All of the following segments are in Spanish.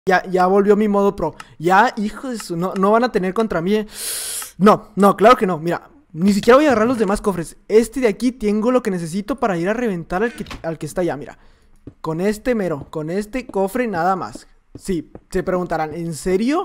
Ya volvió mi modo pro. Ya, hijo de su... No van a tener contra mí. No, claro que no. Mira, ni siquiera voy a agarrar los demás cofres. Este de aquí tengo lo que necesito para ir a reventar al que está allá, mira. Con este cofre nada más. Sí, se preguntarán, ¿en serio?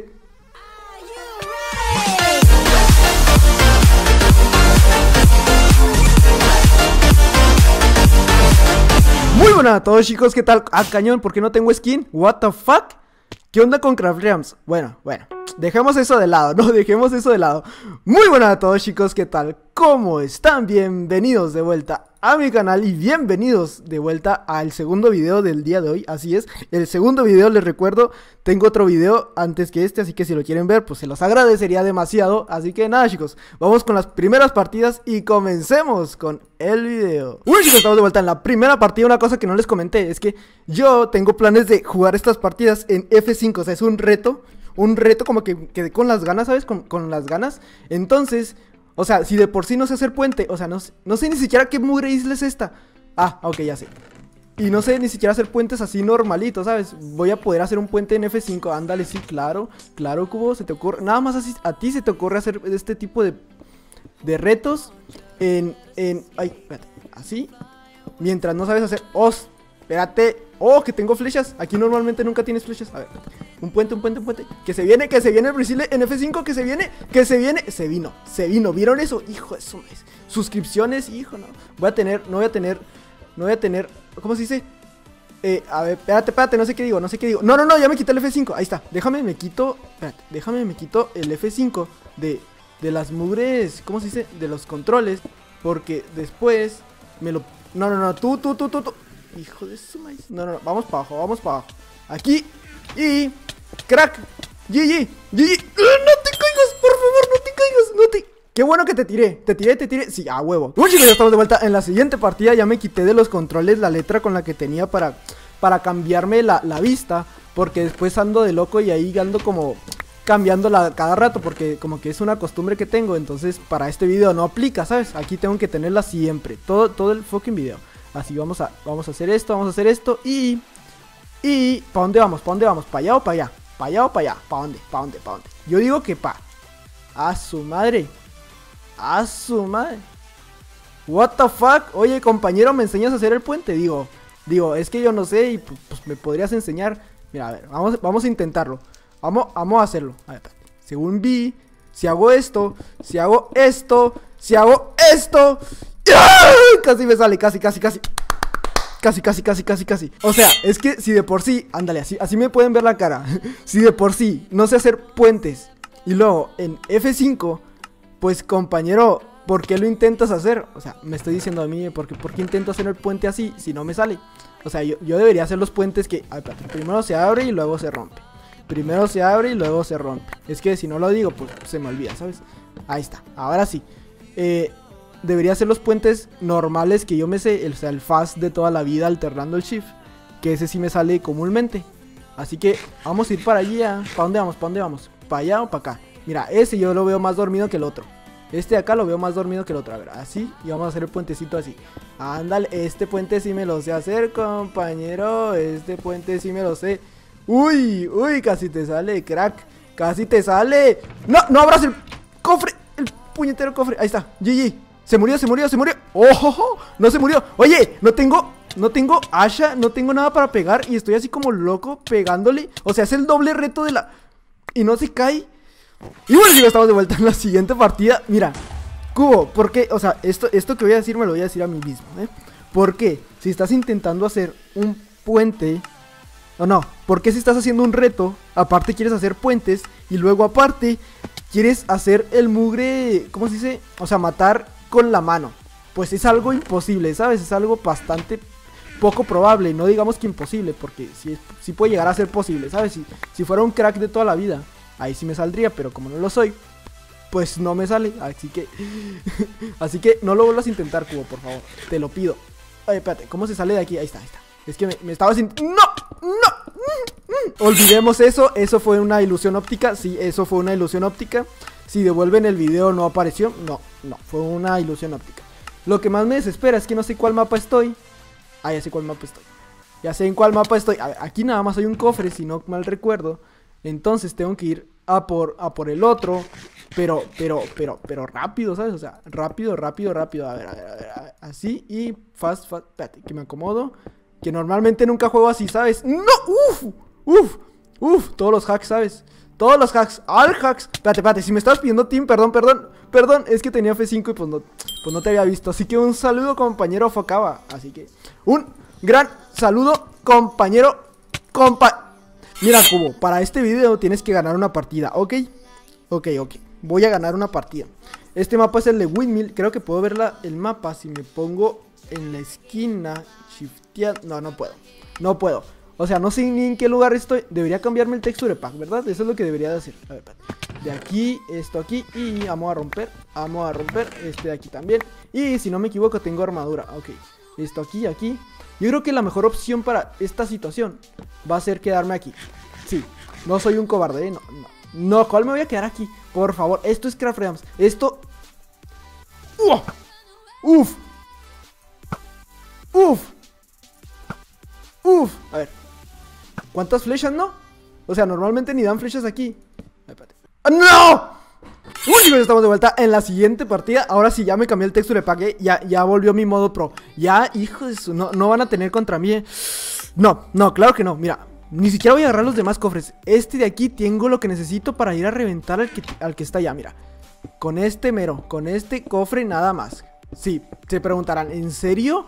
Muy buenas a todos, chicos, ¿qué tal? Ah, cañón, ¿por qué no tengo skin? What the fuck? ¿Qué onda con Craft Realms? Bueno, dejemos eso de lado, ¿no? Dejemos eso de lado. Muy buenas a todos, chicos, ¿qué tal? ¿Cómo están? Bienvenidos de vuelta a mi canal y bienvenidos de vuelta al segundo video del día de hoy. Así es, el segundo video, les recuerdo, tengo otro video antes que este, así que si lo quieren ver, pues se los agradecería demasiado. Así que nada, chicos, vamos con las primeras partidas y comencemos con el video. Bueno, chicos, estamos de vuelta en la primera partida. Una cosa que no les comenté es que yo tengo planes de jugar estas partidas en F5, o sea, es un reto como que quedé con las ganas, ¿sabes? Con las ganas. Entonces, o sea, si de por sí no sé hacer puente, o sea, no sé ni siquiera qué mugre isla es esta. Ah, ok, ya sé. Y no sé ni siquiera hacer puentes así normalitos, ¿sabes? Voy a poder hacer un puente en F5, ándale, sí, claro, Cubo, se te ocurre, nada más así, a ti se te ocurre hacer este tipo de retos ay, espérate, así, mientras no sabes hacer, espérate, que tengo flechas, aquí normalmente nunca tienes flechas, a ver, un puente, que se viene el Brasil en F5, que se vino, ¿vieron eso? Hijo de su suscripciones, hijo, no voy a tener, ¿cómo se dice? A ver, espérate, no sé qué digo, no, ya me quité el F5, ahí está, déjame me quito el F5 de las mugres, ¿cómo se dice? De los controles, porque después me lo, no, tú, hijo de su maíz, no, vamos para abajo, aquí, y, crack, GG, no te caigas, por favor, no te caigas, qué bueno que te tiré, sí, a huevo. Bueno, chicos, ya estamos de vuelta en la siguiente partida. Ya me quité de los controles la letra con la que tenía para cambiarme la vista, porque después ando de loco y ahí ando como cambiándola cada rato, porque como que es una costumbre que tengo. Entonces para este video no aplica, ¿sabes? Aquí tengo que tenerla siempre, todo el fucking video. Así vamos a hacer esto, y ¿para dónde vamos? ¿Para allá o para allá? ¿Para dónde? Yo digo que a su madre. What the fuck? Oye, compañero, ¿me enseñas a hacer el puente? Digo, es que yo no sé y pues me podrías enseñar. Mira, a ver, vamos a intentarlo. Vamos a hacerlo. A ver, según vi, si hago esto, si hago esto. ¡Ah! Casi me sale, casi. O sea, es que si de por sí, ándale, así me pueden ver la cara. Si de por sí no sé hacer puentes y luego en F5, pues compañero, ¿por qué lo intentas hacer? O sea, me estoy diciendo a mí, ¿por qué intento hacer el puente así si no me sale? O sea, yo debería hacer los puentes que primero se abre y luego se rompe. Es que si no lo digo, pues se me olvida, ¿sabes? Ahí está, ahora sí. Debería hacer los puentes normales que yo me sé, o sea, el fast de toda la vida alternando el shift, que ese sí me sale comúnmente. Así que vamos a ir para allá. ¿Para dónde vamos? ¿Para allá o para acá? Mira, ese yo lo veo más dormido que el otro. Este de acá lo veo más dormido que el otro. A ver, así, y vamos a hacer el puentecito así. Ándale, este puente sí me lo sé hacer, compañero. Este puente sí me lo sé. Uy, casi te sale, crack. Casi te sale. No abras el cofre, el puñetero cofre. Ahí está, GG. Se murió. ¡Oh! No se murió. Oye, no tengo Asha, no tengo nada para pegar y estoy así como loco pegándole. O sea, es el doble reto de la... Y no se cae. Y bueno, chicos, estamos de vuelta en la siguiente partida. Mira, Cubo, ¿por qué? O sea, esto que voy a decir me lo voy a decir a mí mismo, ¿eh? ¿Por qué? Si estás intentando hacer un puente... No, ¿por qué si estás haciendo un reto, aparte quieres hacer puentes y luego aparte quieres hacer el mugre, ¿cómo se dice? O sea, matar con la mano. Pues es algo imposible, ¿sabes? Es algo bastante poco probable, no digamos que imposible, porque sí puede llegar a ser posible, ¿sabes? Si fuera un crack de toda la vida, ahí sí me saldría, pero como no lo soy, pues no me sale, así que no lo vuelvas a intentar, Cubo, por favor, te lo pido. Ay, espérate, ¿cómo se sale de aquí? Ahí está. Es que me estaba sin... ¡No! Olvidemos eso fue una ilusión óptica. Sí, eso fue una ilusión óptica. Si devuelven el video no apareció. No, fue una ilusión óptica. Lo que más me desespera es que no sé cuál mapa estoy. Ah, ya sé cuál mapa estoy. Ya sé en cuál mapa estoy. A ver, aquí nada más hay un cofre, si no mal recuerdo. Entonces tengo que ir a por el otro. Pero rápido, ¿sabes? O sea, rápido. A ver. Así y fast. Espérate, que me acomodo. Que normalmente nunca juego así, ¿sabes? ¡No! ¡Uf! Todos los hacks, ¿sabes? Todos los hacks. ¡Al hacks! Espérate. Si me estabas pidiendo team, perdón. Es que tenía F5 y pues no te había visto. Así que un saludo, compañero Focaba. Así que un gran saludo, compañero. Mira, Cubo, para este video tienes que ganar una partida, ¿ok? Ok. Voy a ganar una partida. Este mapa es el de Windmill. Creo que puedo ver el mapa si me pongo en la esquina. Shiftear. No puedo. O sea, no sé ni en qué lugar estoy. Debería cambiarme el texture pack, ¿verdad? Eso es lo que debería de hacer. A ver, de aquí, esto aquí. Y vamos a romper. Este de aquí también. Y si no me equivoco, tengo armadura. Ok. Esto aquí. Yo creo que la mejor opción para esta situación va a ser quedarme aquí. Sí. No soy un cobarde, ¿eh? No, ¿cuál me voy a quedar aquí? Por favor, esto es Craft Realms. Esto... ¡Uf! A ver. ¿Cuántas flechas, no? O sea, normalmente ni dan flechas aquí. Espérate. ¡No! Uy, estamos de vuelta en la siguiente partida. Ahora sí, ya me cambié el texture pack, ¿eh? Ya volvió mi modo pro. Ya, hijo de su... No van a tener contra mí, ¿eh? No, claro que no. Mira, ni siquiera voy a agarrar los demás cofres. Este de aquí tengo lo que necesito para ir a reventar al que está allá, mira. Con este cofre nada más. Sí, se preguntarán, ¿en serio?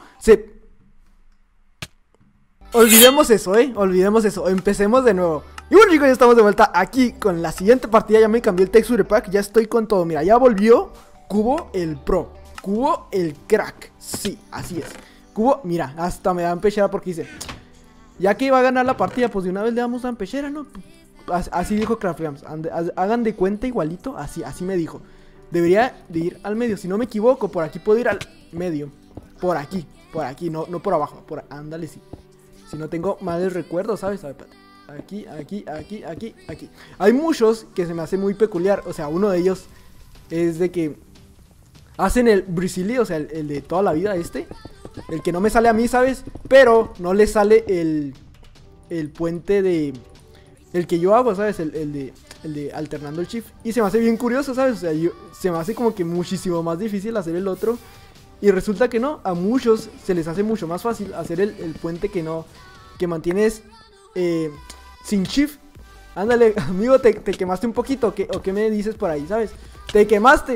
Olvidemos eso, empecemos de nuevo. Y bueno, chicos, ya estamos de vuelta aquí con la siguiente partida. Ya me cambié el texture pack, ya estoy con todo. Mira, ya volvió Cubo el pro, Cubo el crack. Sí, así es. Cubo, mira, hasta me dan pechera porque dice, ya que iba a ganar la partida, pues de una vez le damos a pechera, ¿no? Así dijo Craft Realms, hagan de cuenta igualito, así me dijo. Debería de ir al medio, si no me equivoco, por aquí puedo ir al medio. Por aquí, no por abajo, ándale, sí. Si no tengo males recuerdos, ¿sabes? A ver, aquí. Hay muchos que se me hace muy peculiar. O sea, uno de ellos es de que hacen el Brisili, o sea, el de toda la vida el que no me sale a mí, ¿sabes? Pero no le sale el puente de... el que yo hago, ¿sabes? El de alternando el shift. Y se me hace bien curioso, ¿sabes? O sea, se me hace como que muchísimo más difícil hacer el otro. Y resulta que no, a muchos se les hace mucho más fácil hacer el puente que mantienes sin shift. Ándale, amigo, te quemaste un poquito, ¿o qué me dices por ahí, sabes? Te quemaste.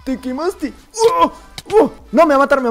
No, me va a matar.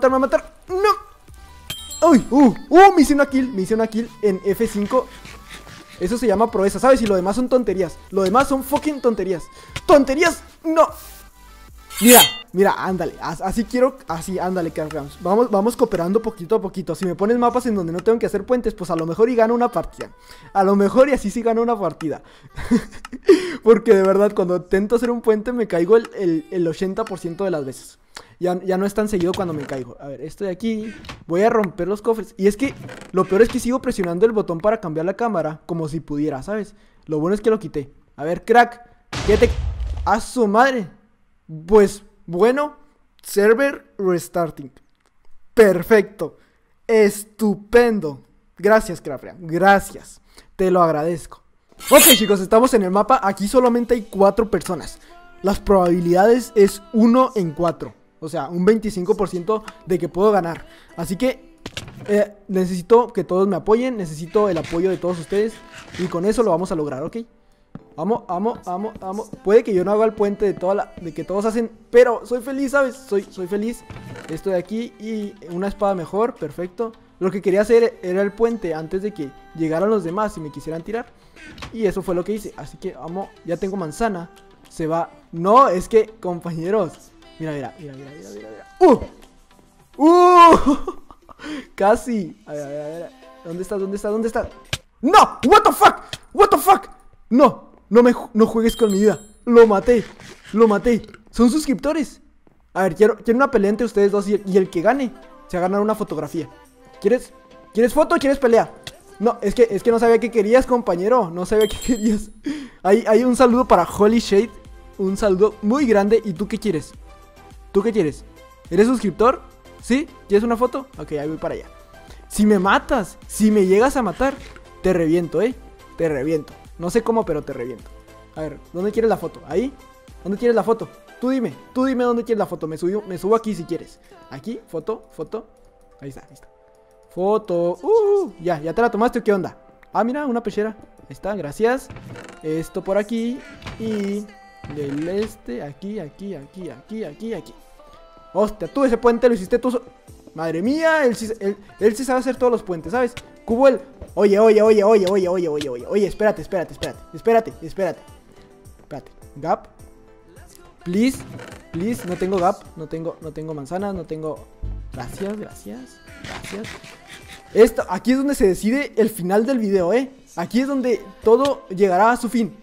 No. Uy, me hice una kill en F5. Eso se llama proeza, ¿sabes? Y lo demás son tonterías. Lo demás son fucking tonterías. No. Mira, ándale, ándale, Craft. Vamos cooperando poquito a poquito. Si me pones mapas en donde no tengo que hacer puentes, pues a lo mejor y gano una partida. A lo mejor y así sí gano una partida. Porque de verdad, cuando intento hacer un puente me caigo el 80% de las veces. Ya no es tan seguido cuando me caigo. A ver, esto de aquí, voy a romper los cofres. Y es que, lo peor es que sigo presionando el botón para cambiar la cámara, como si pudiera, ¿sabes? Lo bueno es que lo quité. A ver, crack, ¡a su madre! Pues, bueno, server restarting. Perfecto. Estupendo. Gracias, Crafria. Gracias. Te lo agradezco. Ok, chicos, estamos en el mapa. Aquí solamente hay 4 personas. Las probabilidades es 1 en 4. O sea, un 25% de que puedo ganar. Así que necesito que todos me apoyen. Necesito el apoyo de todos ustedes. Y con eso lo vamos a lograr, ¿ok? Vamos. Puede que yo no haga el puente de que todos hacen, pero soy feliz, ¿sabes? Soy feliz. Esto de aquí y una espada mejor, perfecto. Lo que quería hacer era el puente antes de que llegaran los demás y me quisieran tirar. Y eso fue lo que hice. Así que vamos, ya tengo manzana. Se va. No, es que, compañeros. Mira. Casi. A ver. ¿Dónde estás? ¡No! What the fuck? No juegues con mi vida. Lo maté. Son suscriptores. A ver, quiero una pelea entre ustedes dos y el que gane se va a ganar una fotografía. ¿Quieres foto o quieres pelea? No, es que no sabía qué querías, compañero. No sabía qué querías. Hay un saludo para Holy Shade. Un saludo muy grande. ¿Y tú qué quieres? ¿Eres suscriptor? ¿Sí? ¿Quieres una foto? Ok, ahí voy para allá. Si me matas, si me llegas a matar, te reviento, te reviento. No sé cómo, pero te reviento. A ver, ¿dónde quieres la foto? ¿Ahí? ¿Dónde quieres la foto? Tú dime dónde quieres la foto. Me subo aquí si quieres. Aquí, foto. Ahí está. Foto. Ya te la tomaste, ¿qué onda? Ah, mira, una pechera. Ahí está, gracias. Esto por aquí. Y del aquí. Hostia, tú ese puente lo hiciste tú. Madre mía, él sí sabe hacer todos los puentes, ¿sabes? Cubo el... Oye, espérate. Gap. Please, no tengo gap, no tengo manzanas, no tengo... Gracias. Aquí es donde se decide el final del video, Aquí es donde todo llegará a su fin.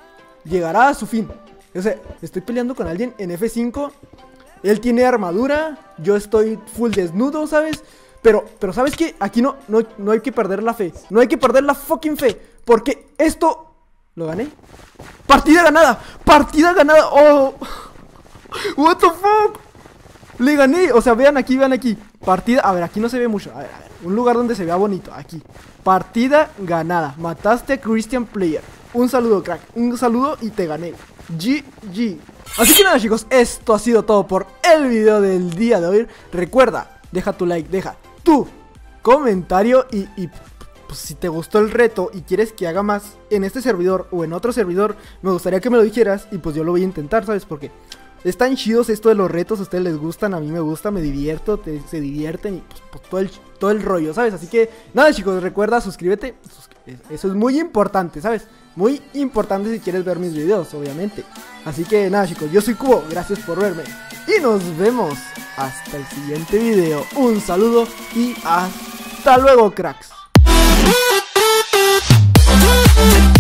O sea, estoy peleando con alguien en F5. Él tiene armadura, yo estoy full desnudo, ¿sabes? Pero ¿sabes qué? Aquí no hay que perder la fe. No hay que perder la fucking fe. Porque esto... ¿Lo gané? ¡Partida ganada! ¡Oh! What the fuck. Le gané, o sea, vean aquí. Partida, a ver, aquí no se ve mucho. A ver, un lugar donde se vea bonito, aquí. Partida ganada, mataste a Christian Player. Un saludo, crack, un saludo y te gané. GG. Así que nada, chicos, esto ha sido todo por el video del día de hoy. Recuerda, deja tu like, deja tu comentario y pues, si te gustó el reto y quieres que haga más en este servidor o en otro servidor, me gustaría que me lo dijeras y pues yo lo voy a intentar, ¿sabes? Porque están chidos esto de los retos, a ustedes les gustan, a mí me gusta, me divierto, se divierten y pues todo el rollo, ¿sabes? Así que nada, chicos, recuerda, suscríbete, eso es muy importante, ¿sabes? Muy importante si quieres ver mis videos, obviamente. Así que nada, chicos, yo soy Cubo, gracias por verme y nos vemos hasta el siguiente video. Un saludo y hasta luego, cracks.